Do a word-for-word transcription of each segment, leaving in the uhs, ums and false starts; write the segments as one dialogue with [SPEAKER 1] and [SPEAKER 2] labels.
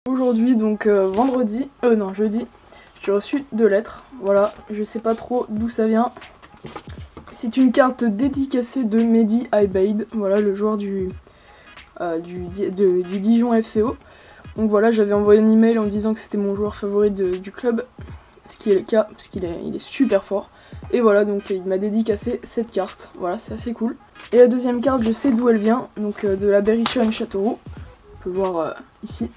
[SPEAKER 1] Aujourd'hui, donc euh, vendredi, euh non jeudi, j'ai reçu deux lettres. Voilà, je sais pas trop d'où ça vient. C'est une carte dédicacée de Mehdi Abeid, voilà le joueur du, euh, du, de, du Dijon F C O. Donc voilà, j'avais envoyé un email en disant que c'était mon joueur favori de, du club, ce qui est le cas parce qu'il est, il est super fort. Et voilà, donc il m'a dédicacé cette carte, voilà, c'est assez cool. Et la deuxième carte, je sais d'où elle vient, donc euh, de la Berrichonne Châteauroux. On peut voir euh, ici.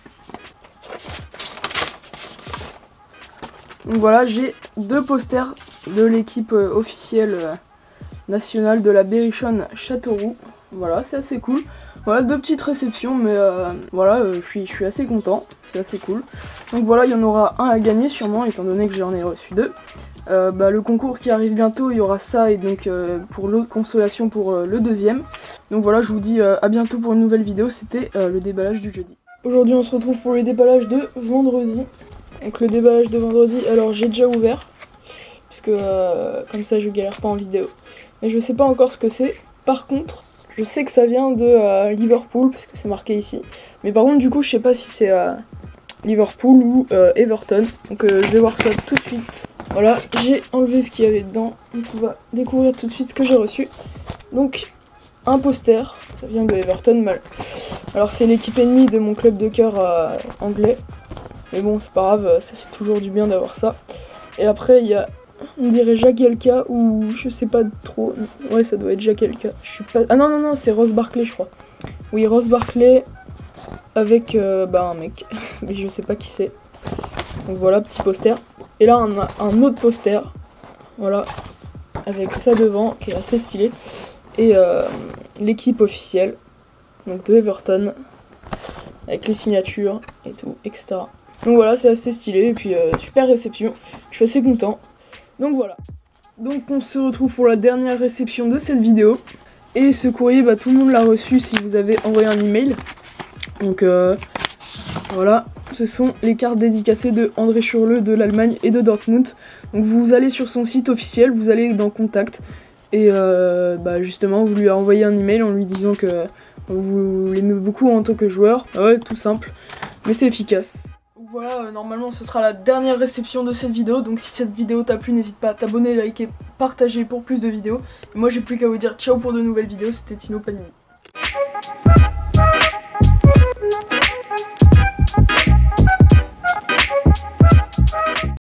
[SPEAKER 1] Donc voilà, j'ai deux posters de l'équipe euh, officielle euh, nationale de la Berrichonne Châteauroux. Voilà, c'est assez cool. Voilà, deux petites réceptions, mais euh, voilà, euh, je suis, je suis assez content, c'est assez cool. Donc voilà, il y en aura un à gagner sûrement, étant donné que j'en ai reçu deux. Euh, bah, le concours qui arrive bientôt, il y aura ça, et donc euh, pour l'autre consolation pour euh, le deuxième. Donc voilà, je vous dis euh, à bientôt pour une nouvelle vidéo, c'était euh, le déballage du jeudi. Aujourd'hui on se retrouve pour le déballage de vendredi. Donc le déballage de vendredi, alors j'ai déjà ouvert, puisque euh, comme ça je galère pas en vidéo. Mais je sais pas encore ce que c'est. Par contre, je sais que ça vient de euh, Liverpool, parce que c'est marqué ici. Mais par contre du coup je sais pas si c'est euh, Liverpool ou euh, Everton. Donc euh, je vais voir ça tout de suite. Voilà, j'ai enlevé ce qu'il y avait dedans. Donc on va découvrir tout de suite ce que j'ai reçu. Donc un poster, ça vient de Everton, mal. Alors c'est l'équipe ennemie de mon club de cœur euh, anglais. Mais bon, c'est pas grave, ça fait toujours du bien d'avoir ça. Et après, il y a, on dirait Jagielka ou je sais pas trop. Ouais, ça doit être Jagielka. Je suis pas. Ah non, non, non, c'est Ross Barkley, je crois. Oui, Ross Barkley avec euh, bah, un mec. Mais je sais pas qui c'est. Donc voilà, petit poster. Et là, on a un autre poster. Voilà. Avec ça devant, qui est assez stylé. Et euh, l'équipe officielle. Donc de Everton. Avec les signatures et tout, et cetera. Donc voilà, c'est assez stylé, et puis euh, super réception, je suis assez content. Donc voilà. Donc on se retrouve pour la dernière réception de cette vidéo. Et ce courrier, bah, tout le monde l'a reçu si vous avez envoyé un email. Donc euh, voilà, ce sont les cartes dédicacées de André Schürrle de l'Allemagne et de Dortmund. Donc vous allez sur son site officiel, vous allez dans Contact. Et euh, bah, justement, vous lui envoyez un email en lui disant que vous l'aimez beaucoup en tant que joueur. Ouais, tout simple, mais c'est efficace. Voilà, euh, normalement ce sera la dernière réception de cette vidéo, donc si cette vidéo t'a plu, n'hésite pas à t'abonner, liker, partager pour plus de vidéos. Et moi j'ai plus qu'à vous dire ciao pour de nouvelles vidéos, c'était Tino Panini.